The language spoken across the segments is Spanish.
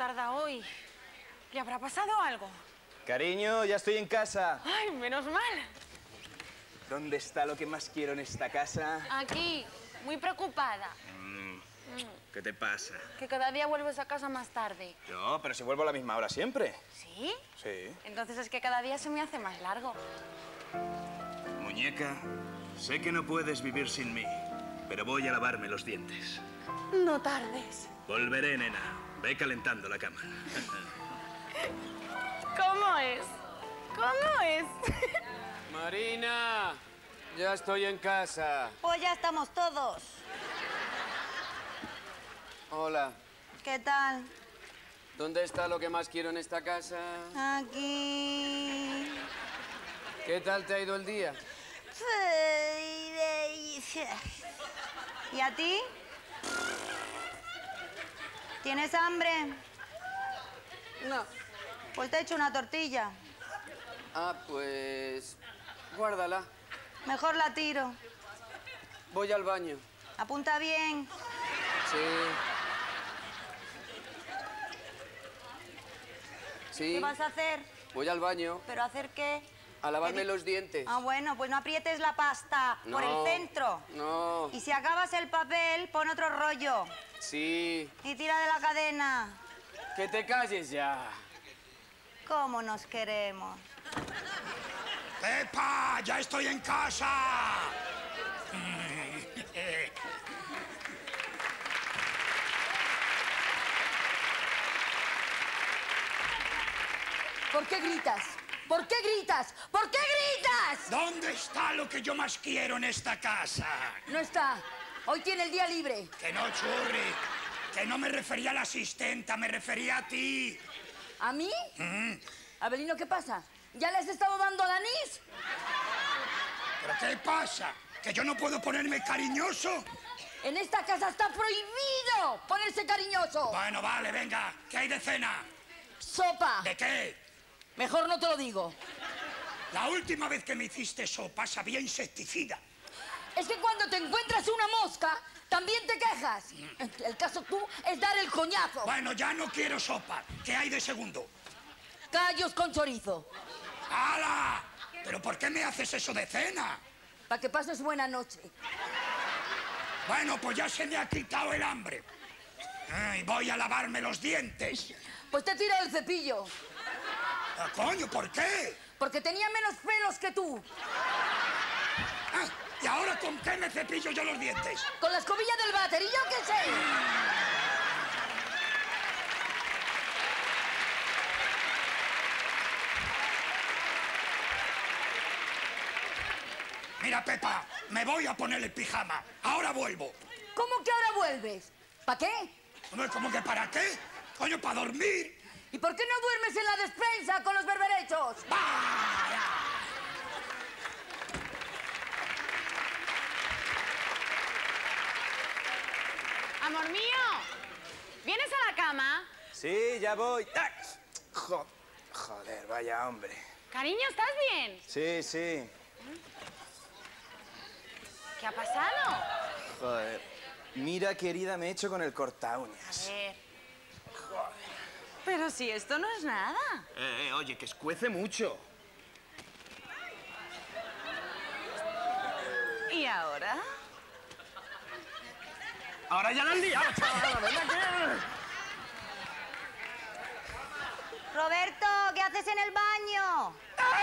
tarda hoy? ¿Le habrá pasado algo? Cariño, ya estoy en casa. ¡Ay, menos mal! ¿Dónde está lo que más quiero en esta casa? Aquí, muy preocupada. ¿Qué te pasa? Que cada día vuelves a casa más tarde. No, pero si vuelvo a la misma hora siempre. ¿Sí? Sí. Entonces es que cada día se me hace más largo. Muñeca, sé que no puedes vivir sin mí, pero voy a lavarme los dientes. No tardes. Volveré, nena. Ve calentando la cama. ¿Cómo es? ¿Cómo es? Marina, ya estoy en casa. Pues ya estamos todos. Hola. ¿Qué tal? ¿Dónde está lo que más quiero en esta casa? Aquí. ¿Qué tal te ha ido el día? ¿Y a ti? ¿Tienes hambre? No. Pues te echo una tortilla. Ah, pues... guárdala. Mejor la tiro. Voy al baño. Apunta bien. Sí. Sí. ¿Qué vas a hacer? Voy al baño. ¿Pero hacer qué? A lavarme los dientes. Ah, bueno, pues no aprietes la pasta por el centro. No. Y si acabas el papel, pon otro rollo. Sí. Y tira de la cadena. Que te calles ya. ¿Cómo nos queremos? ¡Pepa! ¡Ya estoy en casa! ¿Por qué gritas? ¿Por qué gritas? ¿Por qué gritas? ¿Dónde está lo que yo más quiero en esta casa? No está. Hoy tiene el día libre. Que no, churri. Que no me refería a la asistenta, me refería a ti. ¿A mí? Abelino, ¿qué pasa? ¿Ya le has estado dando al anís? ¿Pero qué pasa? ¿Que yo no puedo ponerme cariñoso? En esta casa está prohibido ponerse cariñoso. Bueno, vale, venga. ¿Qué hay de cena? Sopa. ¿De qué? Mejor no te lo digo. La última vez que me hiciste sopa sabía insecticida. Es que cuando te encuentras una mosca, también te quejas. El caso tú es dar el coñazo. Bueno, ya no quiero sopa. ¿Qué hay de segundo? Callos con chorizo. ¡Hala! ¿Pero por qué me haces eso de cena? Para que pases buena noche. Bueno, pues ya se me ha quitado el hambre. Ay, voy a lavarme los dientes. Pues te tira el cepillo. Ah, coño, ¿por qué? Porque tenía menos pelos que tú. Ah, ¿y ahora con qué me cepillo yo los dientes? Con la escobilla del batería, ¿qué sé? Mira, Pepa, me voy a poner el pijama. Ahora vuelvo. ¿Cómo que ahora vuelves? ¿Para qué? Hombre, ¿cómo que para qué? Coño, para dormir. ¿Y por qué no duermes en la despensa con los berberechos? ¡Para! Amor mío, ¿vienes a la cama? Sí, ya voy. ¡Ah! Joder, vaya hombre. Cariño, ¿estás bien? Sí, sí. ¿Qué ha pasado? Joder. Mira, querida, me he hecho con el cortaúñas. A ver. Pero si esto no es nada. Oye, que escuece mucho. ¿Y ahora? Ahora ya la han liado, chaval. Ven aquí. Roberto, ¿qué haces en el baño?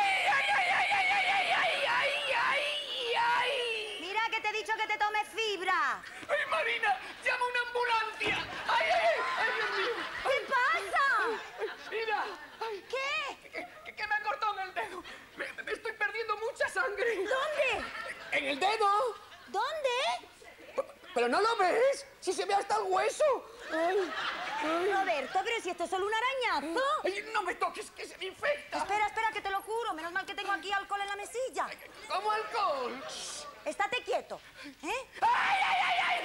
Mira que te he dicho que te tomes fibra. ¡Ay, Marina! ¡Llama una ambulancia! ¡Ay, ay, ay! ¡Ay, Dios mío! ¿Qué pasa? ¡Mira! Ay, ¿Qué? que me ha cortado en el dedo. Me estoy perdiendo mucha sangre. ¿Dónde? ¡En el dedo! ¿Dónde? ¿Pero no lo ves? ¡Si se ve hasta el hueso! ¡Ay! Roberto, pero si esto es solo un arañazo. ¡Ay, no me toques, que se me infecta! Espera, espera, que te lo juro. Menos mal que tengo aquí alcohol en la mesilla. ¿Cómo alcohol? Estate quieto. ¿Eh? ¡Ay, ay, ay, ay!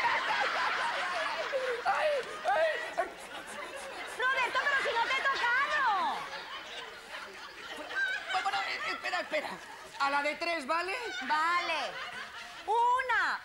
¡Ay, ay! Roberto, pero si no te he tocado. Bueno, espera. A la de 3, ¿vale? Vale. Una.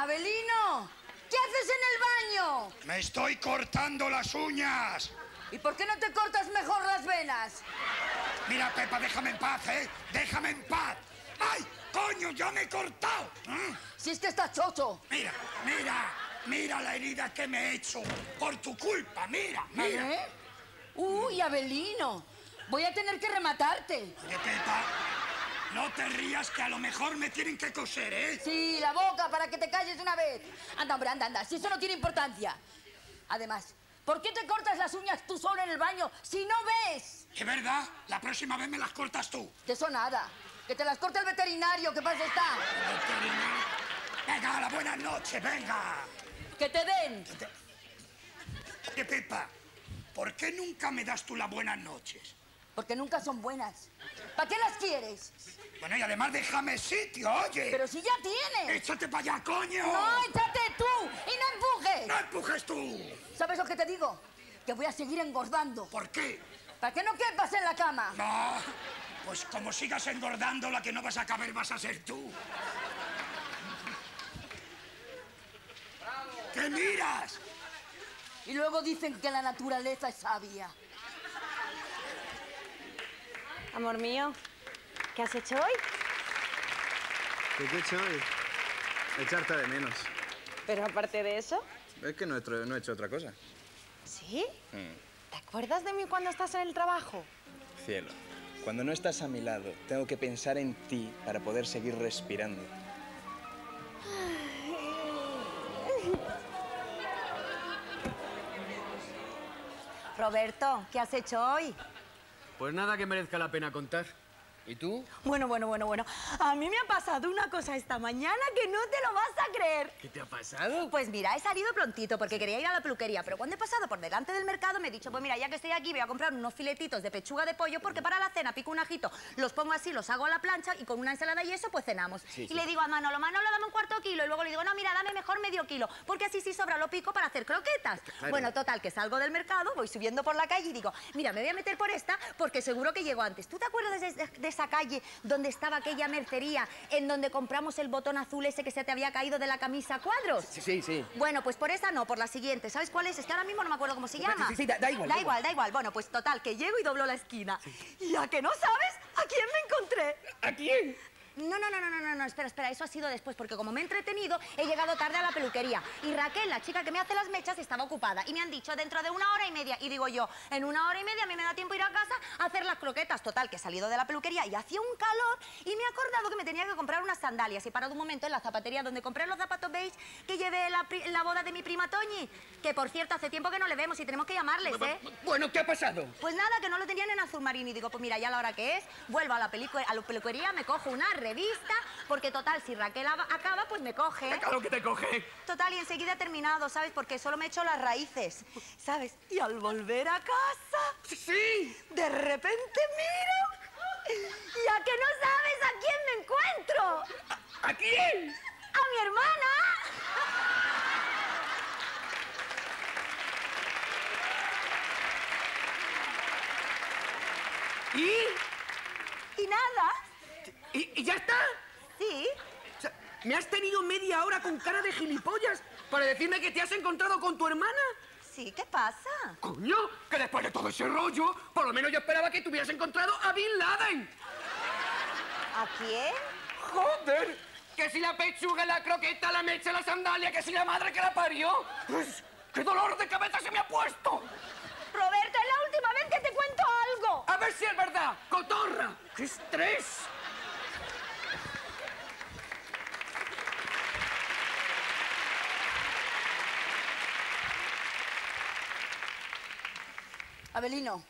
Abelino, ¿qué haces en el baño? Me estoy cortando las uñas. ¿Y por qué no te cortas mejor las venas? Mira, Pepa, déjame en paz, ¿eh? Déjame en paz. ¡Ay, coño, ya me he cortado! Si es que estás chocho. Mira, mira, mira la herida que me he hecho. Por tu culpa, mira, mira. ¿Eh? Uy, Abelino, voy a tener que rematarte. Oye, Pepa, no te rías que a lo mejor me tienen que coser, ¿eh? Sí, la boca, para que te calles de una vez. Anda, hombre, anda, anda, si eso no tiene importancia. Además, ¿por qué te cortas las uñas tú solo en el baño si no ves? Es verdad, la próxima vez me las cortas tú. De eso nada. Que te las corte el veterinario, que pasa está. Venga, la buenas noches, venga. Que te den. Oye, Pepa, ¿por qué nunca me das tú las buenas noches? Porque nunca son buenas. ¿Para qué las quieres? Bueno, y además déjame sitio, oye. Pero si ya tienes. ¡Échate para allá, coño! No, échate tú y no empujes. ¡No empujes tú! ¿Sabes lo que te digo? Que voy a seguir engordando. ¿Por qué? ¿Para que no quepas en la cama? No, pues como sigas engordando, la que no vas a caber vas a ser tú. ¿Qué miras? Y luego dicen que la naturaleza es sabia. Amor mío, ¿qué has hecho hoy? ¿Qué he hecho hoy? Echarte de menos. Pero aparte de eso... Es que no he hecho otra cosa. ¿Sí? ¿Te acuerdas de mí cuando estás en el trabajo? Cielo, cuando no estás a mi lado, tengo que pensar en ti para poder seguir respirando. Roberto, ¿qué has hecho hoy? Pues nada que merezca la pena contar. ¿Y tú? Bueno. A mí me ha pasado una cosa esta mañana que no te lo vas a creer. ¿Qué te ha pasado? Pues mira, he salido prontito porque quería ir a la peluquería, pero cuando he pasado por delante del mercado me he dicho, pues mira, ya que estoy aquí voy a comprar unos filetitos de pechuga de pollo porque para la cena pico un ajito, los pongo así, los hago a la plancha y con una ensalada y eso pues cenamos. Sí. Le digo a Manolo, dame un cuarto kilo y luego le digo, no, mira, dame mejor medio kilo porque así si sobra lo pico para hacer croquetas. Claro. Bueno, total, que salgo del mercado, voy subiendo por la calle y digo, mira, me voy a meter por esta porque seguro que llego antes. ¿Tú te acuerdas de esa calle donde estaba aquella mercería en donde compramos el botón azul ese que se te había caído de la camisa a cuadros? Sí. Bueno, pues por esa no, por la siguiente. ¿Sabes cuál es? Es que ahora mismo no me acuerdo cómo se llama. Sí, da igual. Da igual. Bueno, pues total, que llego y doblo la esquina. ¿Y a que no sabes a quién me encontré? ¿A quién? No, espera, eso ha sido después, porque como me he entretenido, he llegado tarde a la peluquería. Y Raquel, la chica que me hace las mechas, estaba ocupada. Y me han dicho, dentro de 1 hora y media. Y digo yo, en 1 hora y media a mí me da tiempo ir a casa a hacer las croquetas. Total, que he salido de la peluquería y hacía un calor y me he acordado que me tenía que comprar unas sandalias. He parado un momento en la zapatería donde compré los zapatos beige que llevé en la boda de mi prima Toñi. Que, por cierto, hace tiempo que no le vemos y tenemos que llamarles, ¿eh? Bueno, ¿qué ha pasado? Pues nada, que no lo tenían en azul marino. Y digo, pues mira, ya la hora que es, vuelvo a la peluquería, me cojo una revista, porque total, si Raquel acaba, pues me coge. Claro que te coge. Total, y enseguida he terminado, ¿sabes? Porque solo me he hecho las raíces, ¿sabes? Y al volver a casa, Sí. de repente miro y a que no sabes a quién me encuentro. ¿A quién? ¡A mi hermana! ¿Y? Y nada, ¿Y ya está? sí. O sea, ¿me has tenido media hora con cara de gilipollas para decirme que te has encontrado con tu hermana? Sí, ¿qué pasa? Coño, que después de todo ese rollo, por lo menos yo esperaba que te hubieras encontrado a Bin Laden. ¿A quién? ¡Joder! Que si la pechuga, la croqueta, la mecha, la sandalia, que si la madre que la parió. Pues, ¡qué dolor de cabeza se me ha puesto! Roberto, es la última vez que te cuento algo. A ver si es verdad. ¡Cotorra! ¡Qué estrés! Abelino.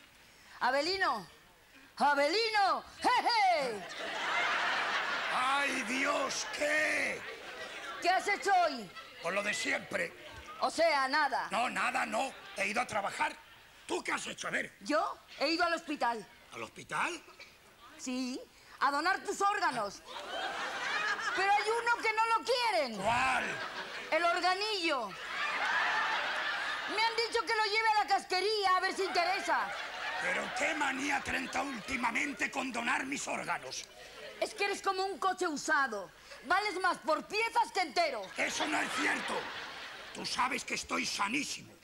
¡Jeje! ¡Ay, Dios! ¿Qué? ¿Qué has hecho hoy? Pues lo de siempre. O sea, nada. No, nada, no. He ido a trabajar. ¿Tú qué has hecho? A ver, Yo he ido al hospital. ¿al hospital? Sí, a donar tus órganos. Pero hay uno que no lo quieren. ¿Cuál? El organillo. Me han dicho que lo lleve a la casquería a ver si interesa. ¿Pero qué manía trenta últimamente con donar mis órganos? Es que eres como un coche usado. vales más por piezas que entero. Eso no es cierto. Tú sabes que estoy sanísimo.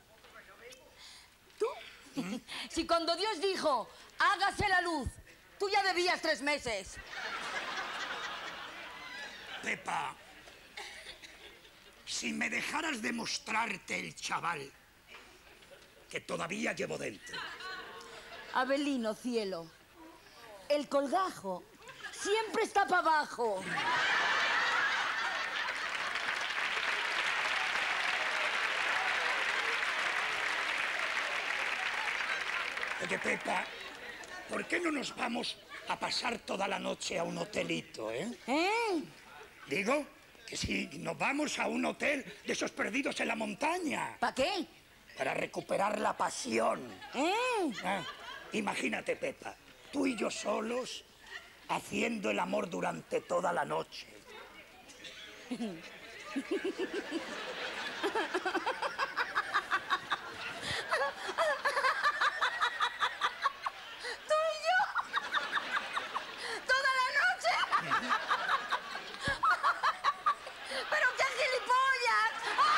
¿Tú? Si cuando Dios dijo, hágase la luz, tú ya debías 3 meses. Pepa, si me dejaras demostrarte el chaval que todavía llevo dentro. Abelino, cielo, el colgajo siempre está para abajo. Oye, Pepa, ¿por qué no nos vamos a pasar toda la noche a un hotelito, eh? ¿Eh? Digo que si nos vamos a un hotel de esos perdidos en la montaña. ¿Para qué? Para recuperar la pasión. Ah, imagínate, Pepa, tú y yo solos haciendo el amor durante toda la noche. ¡Pero qué gilipollas!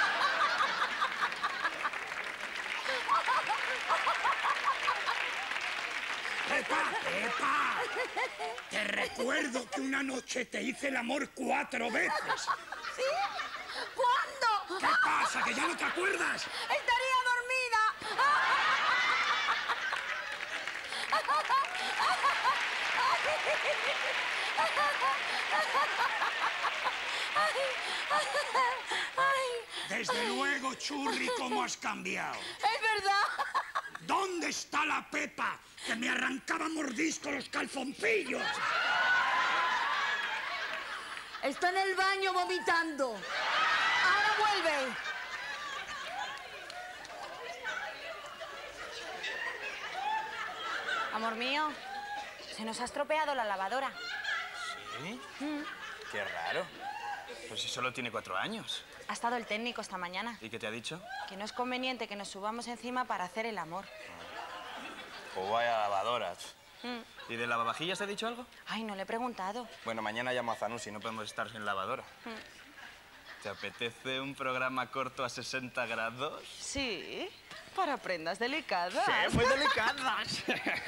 ¡Pepa, Pepa! Te recuerdo que una noche te hice el amor 4 veces. ¿Sí? ¿Cuándo? ¿Qué pasa, que ya no te acuerdas? ¡Estaría dormida! Desde luego, Churri, cómo has cambiado. ¡Es verdad! ¿Dónde está la Pepa que me arrancaba mordisco los calzoncillos? Está en el baño vomitando. Ahora vuelve. Amor mío, se nos ha estropeado la lavadora. ¿Sí? Qué raro. Pues si solo tiene 4 años. Ha estado el técnico esta mañana. ¿Y qué te ha dicho? Que no es conveniente que nos subamos encima para hacer el amor. Pues vaya lavadoras. ¿Y de lavavajillas te ha dicho algo? Ay, no le he preguntado. Bueno, mañana llamo a Zanussi, no podemos estar sin lavadora. ¿Te apetece un programa corto a 60 grados? Sí, para prendas delicadas. Sí, muy delicadas.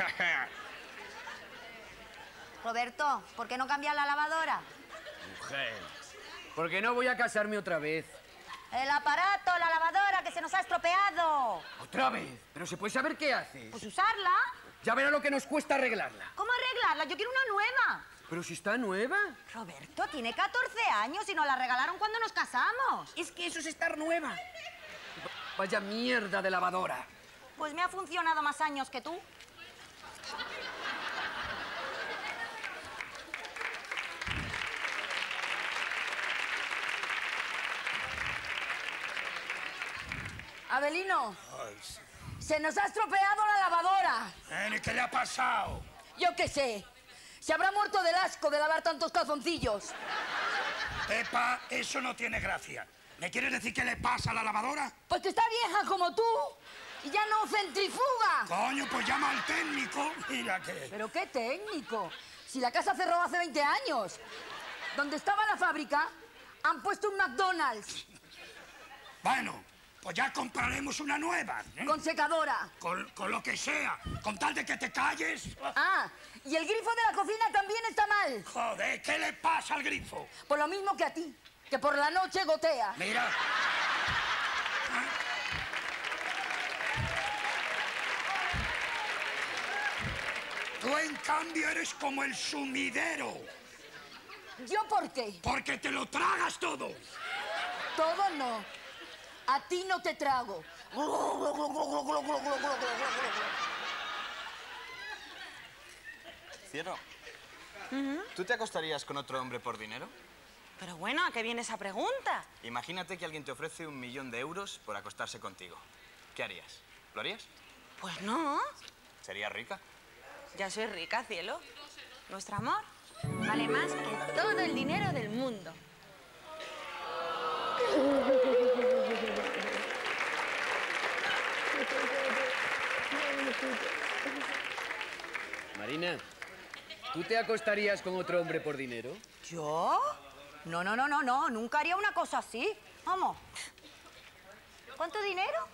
Roberto, ¿por qué no cambias la lavadora? Mujer, ¿por qué no voy a casarme otra vez? El aparato, la lavadora, que se nos ha estropeado. ¿Otra vez? Pero se puede saber qué haces. Pues usarla. Ya verá lo que nos cuesta arreglarla. ¿Cómo arreglarla? Yo quiero una nueva. Pero si está nueva. Roberto, tiene 14 años y nos la regalaron cuando nos casamos. Es que eso es estar nueva. Vaya mierda de lavadora. Pues me ha funcionado más años que tú. Abelino, se nos ha estropeado la lavadora. ¿Qué le ha pasado? Yo qué sé. Se habrá muerto del asco de lavar tantos calzoncillos. Pepa, eso no tiene gracia. ¿Me quieres decir qué le pasa a la lavadora? Pues que está vieja como tú y ya no centrifuga. Coño, pues llama al técnico. Mira que... ¿Pero qué técnico? Si la casa cerró hace 20 años. Donde estaba la fábrica han puesto un McDonald's. Bueno, pues ya compraremos una nueva. Con secadora. Con lo que sea. Con tal de que te calles. Ah, y el grifo de la cocina también está mal. Joder, ¿qué le pasa al grifo? Por lo mismo que a ti, que por la noche gotea. Mira. Tú, en cambio, eres como el sumidero. ¿Yo por qué? Porque te lo tragas todo. Todo no. A ti no te trago. Cielo, ¿tú te acostarías con otro hombre por dinero? Pero bueno, ¿a qué viene esa pregunta? Imagínate que alguien te ofrece 1 millón de euros por acostarse contigo. ¿Qué harías? ¿Lo harías? Pues no. ¿Serías rica? Ya soy rica, cielo. Nuestro amor vale más que todo el dinero del mundo. Marina, ¿tú te acostarías con otro hombre por dinero? ¿Yo? No, nunca haría una cosa así. Vamos. ¿Cuánto dinero?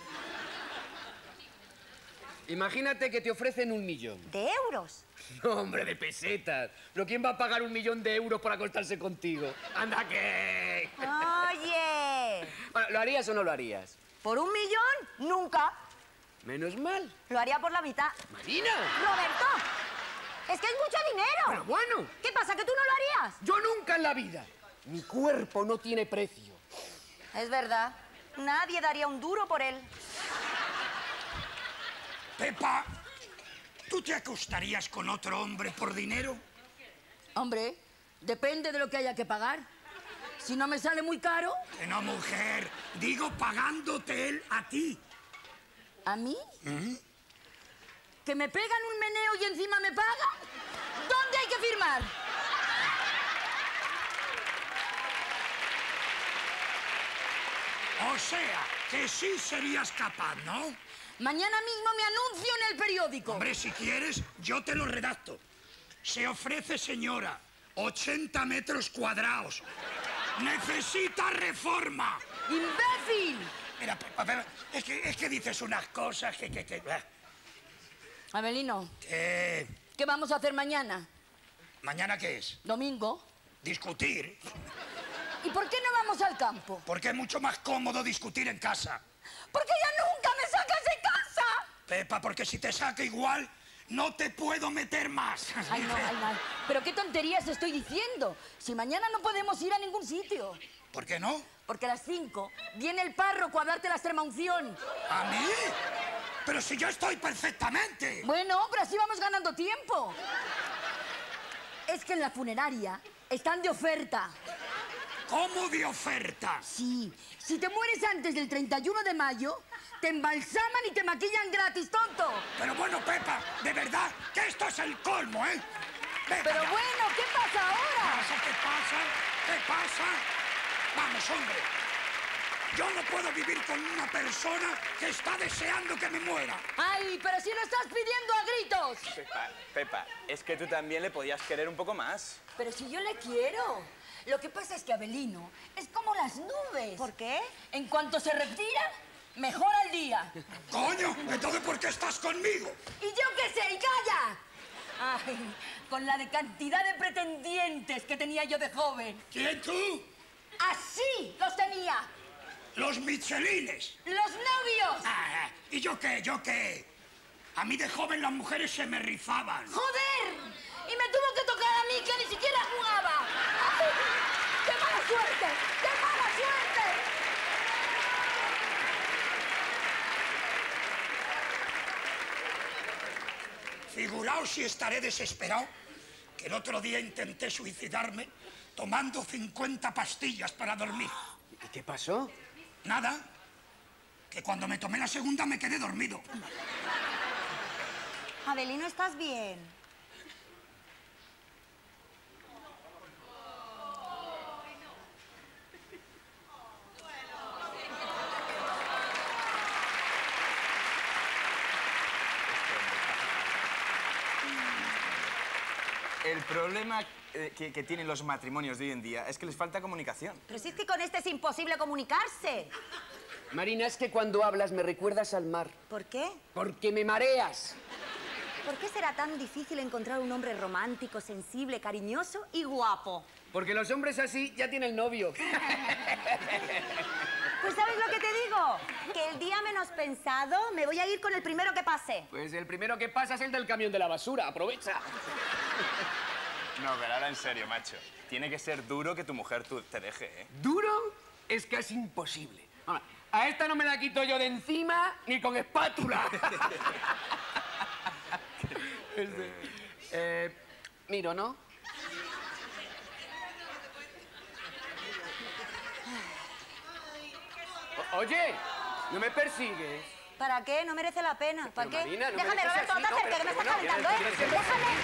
Imagínate que te ofrecen 1 millón. ¿De euros? No, hombre, de pesetas. ¿Pero quién va a pagar 1 millón de euros por acostarse contigo? ¡Anda que! Oye. Bueno, ¿lo harías o no lo harías? ¿Por 1 millón? Nunca. Menos mal. Lo haría por la mitad. ¡Marina! ¡Roberto! ¡Es que es mucho dinero! Pero bueno. ¿Qué pasa, que tú no lo harías? Yo nunca en la vida. Mi cuerpo no tiene precio. Es verdad. Nadie daría un duro por él. Pepa, ¿tú te acostarías con otro hombre por dinero? Hombre, depende de lo que haya que pagar. Si no me sale muy caro, Que no, mujer. Digo pagándote él a ti. ¿a mí? ¿Que me pegan un meneo y encima me paga? ¿Dónde hay que firmar? O sea, que sí serías capaz, ¿no? Mañana mismo me anuncio en el periódico. Hombre, si quieres, yo te lo redacto. Se ofrece, señora, 80 metros cuadrados. Necesita reforma. ¡Imbécil! Mira, Pepa, es que dices unas cosas que... Abelino, ¿Qué? ¿qué vamos a hacer mañana? ¿Mañana qué es? ¿Domingo? Discutir. ¿Y por qué no vamos al campo? Porque es mucho más cómodo discutir en casa. ¡Porque ya nunca me sacas de casa! Pepa, porque si te saco igual, no te puedo meter más. Ay, no. Pero qué tonterías estoy diciendo. Si mañana no podemos ir a ningún sitio. ¿Por qué no? Porque a las 5 viene el párroco a darte la extrema unción. ¿A mí? Pero si yo estoy perfectamente. Bueno, pero así vamos ganando tiempo. Es que en la funeraria están de oferta. ¿Cómo de oferta? Sí, si te mueres antes del 31 de mayo, te embalsaman y te maquillan gratis, tonto. Pero bueno, Pepa, de verdad, que esto es el colmo, ¿eh? Venga Pero ya. bueno, ¿qué pasa ahora? ¿Qué pasa? ¿Qué pasa? Vamos, hombre. Yo no puedo vivir con una persona que está deseando que me muera. Ay, pero si lo estás pidiendo a gritos. Pepa, es que tú también le podías querer un poco más. Pero si yo le quiero. Lo que pasa es que Abelino es como las nubes. ¿Por qué? En cuanto se retira, mejora el día. Coño, entonces ¿por qué estás conmigo? Y yo qué sé, y calla. Ay, con la de cantidad de pretendientes que tenía yo de joven. ¿Quién tú? Así los tenía. Los Michelines. Los novios. Ah, ¿y yo qué? ¿Yo qué? A mí de joven las mujeres se me rifaban. ¡Joder! Y me tuvo que tocar a mí que ni siquiera jugaba. ¡Ay! ¡Qué mala suerte! ¡Qué mala suerte! Figuraos si estaré desesperado, que el otro día intenté suicidarme tomando 50 pastillas para dormir. ¿Y qué pasó? Nada, que cuando me tomé la segunda me quedé dormido. Abelino, ¿estás bien? El problema que tienen los matrimonios de hoy en día es que les falta comunicación. Pero si es que con este es imposible comunicarse. Marina, es que cuando hablas me recuerdas al mar. ¿Por qué? Porque me mareas. ¿Por qué será tan difícil encontrar un hombre romántico, sensible, cariñoso y guapo? Porque los hombres así ya tienen novio. Pues ¿sabes lo que te digo? Que el día menos pensado me voy a ir con el primero que pase. Pues el primero que pasa es el del camión de la basura. Aprovecha. No, pero ahora en serio, macho. Tiene que ser duro que tu mujer te deje, ¿eh? Duro es casi imposible. Ahora, a esta no me la quito yo de encima ni con espátula. Miro, ¿no? Oye, no me persigues. ¿Para qué? No merece la pena. ¿Para Pero, qué? Marina, no me Déjame, dejes Roberto, así, no te no, acerques, que me pero estás bueno, calentando, ¿eh? pero- Déjame.